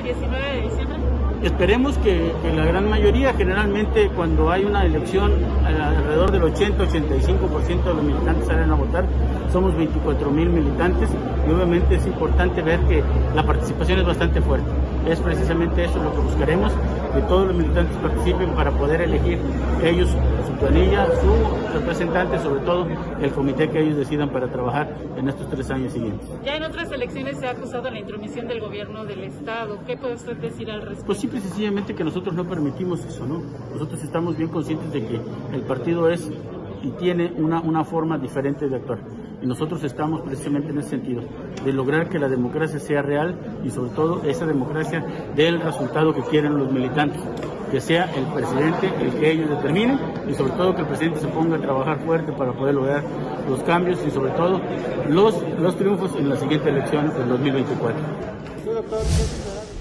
19 de diciembre? Esperemos que la gran mayoría, generalmente cuando hay una elección, alrededor del 80-85% de los militantes salen a votar. Somos 24,000 militantes y obviamente es importante ver que la participación es bastante fuerte. Es precisamente eso lo que buscaremos, que todos los militantes participen para poder elegir ellos su planilla, su representante, sobre todo el comité que ellos decidan para trabajar en estos 3 años siguientes. Ya en otras elecciones se ha acusado la intromisión del gobierno del Estado. ¿Qué puede usted decir al respecto? Pues simple y sencillamente que nosotros no permitimos eso, ¿no? Nosotros estamos bien conscientes de que el partido es y tiene una forma diferente de actuar. Y nosotros estamos precisamente en ese sentido, de lograr que la democracia sea real y sobre todo esa democracia dé el resultado que quieren los militantes, que sea el presidente el que ellos determinen y sobre todo que el presidente se ponga a trabajar fuerte para poder lograr los cambios y sobre todo los triunfos en la siguiente elección del 2024.